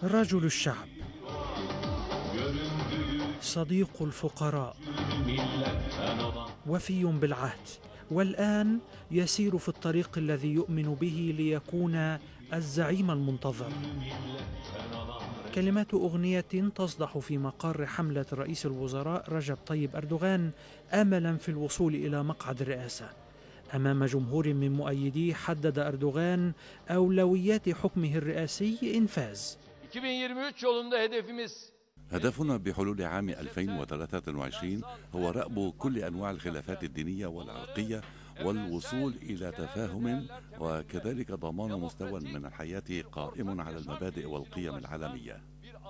رجل الشعب، صديق الفقراء، وفي بالعهد، والآن يسير في الطريق الذي يؤمن به ليكون الزعيم المنتظر. كلمات أغنية تصدح في مقر حملة رئيس الوزراء رجب طيب أردوغان آملا في الوصول إلى مقعد الرئاسة. أمام جمهور من مؤيديه حدد أردوغان أولويات حكمه الرئاسي إنفاذ. هدفنا بحلول عام 2023 هو رأب كل أنواع الخلافات الدينية والعرقية والوصول إلى تفاهم، وكذلك ضمان مستوى من الحياة قائم على المبادئ والقيم العالمية.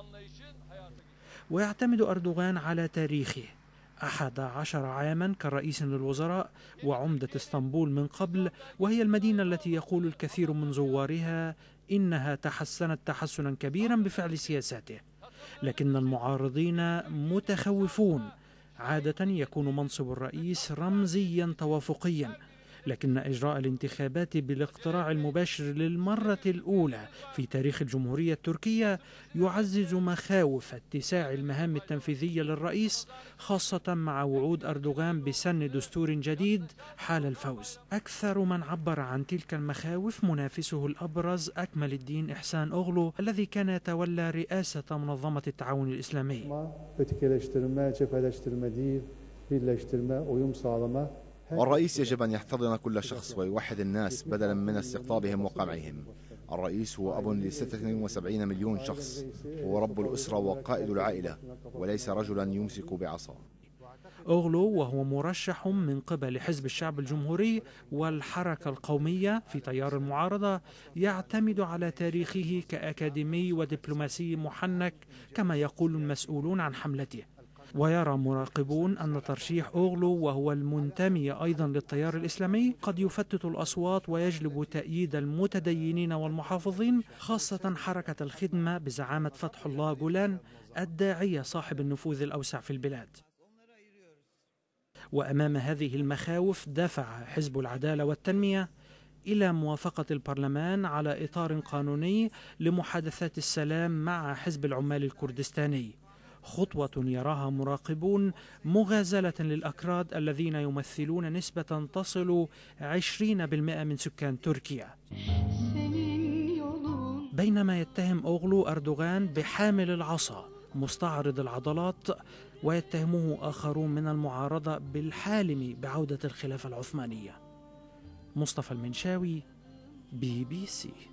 ويعتمد أردوغان على تاريخه 11 عاما كرئيس للوزراء وعمدة اسطنبول من قبل، وهي المدينة التي يقول الكثير من زوارها إنها تحسنت تحسنا كبيرا بفعل سياساته. لكن المعارضين متخوفون. عادة يكون منصب الرئيس رمزيا توافقيا، لكن إجراء الانتخابات بالاقتراع المباشر للمرة الأولى في تاريخ الجمهورية التركية يعزز مخاوف اتساع المهام التنفيذية للرئيس، خاصة مع وعود أردوغان بسن دستور جديد حال الفوز. أكثر من عبر عن تلك المخاوف منافسه الأبرز أكمل الدين إحسان أوغلو، الذي كان يتولى رئاسة منظمة التعاون الإسلامي. والرئيس يجب أن يحتضن كل شخص ويوحد الناس بدلا من استقطابهم وقمعهم. الرئيس هو أب ل76 مليون شخص، هو رب الأسرة وقائد العائلة، وليس رجلا يمسك بعصا. أوغلو وهو مرشح من قبل حزب الشعب الجمهوري والحركة القومية في تيار المعارضة، يعتمد على تاريخه كأكاديمي ودبلوماسي محنك كما يقول المسؤولون عن حملته. ويرى مراقبون أن ترشيح أوغلو وهو المنتمي أيضا للتيار الإسلامي قد يفتت الأصوات ويجلب تأييد المتدينين والمحافظين، خاصة حركة الخدمة بزعامة فتح الله جولان الداعية صاحب النفوذ الأوسع في البلاد. وأمام هذه المخاوف دفع حزب العدالة والتنمية إلى موافقة البرلمان على إطار قانوني لمحادثات السلام مع حزب العمال الكردستاني، خطوة يراها مراقبون مغازلة للأكراد الذين يمثلون نسبة تصل 20% من سكان تركيا. بينما يتهم أوغلو أردوغان بحامل العصا مستعرض العضلات، ويتهمه آخرون من المعارضة بالحالم بعودة الخلافة العثمانية. مصطفى المنشاوي، BBC.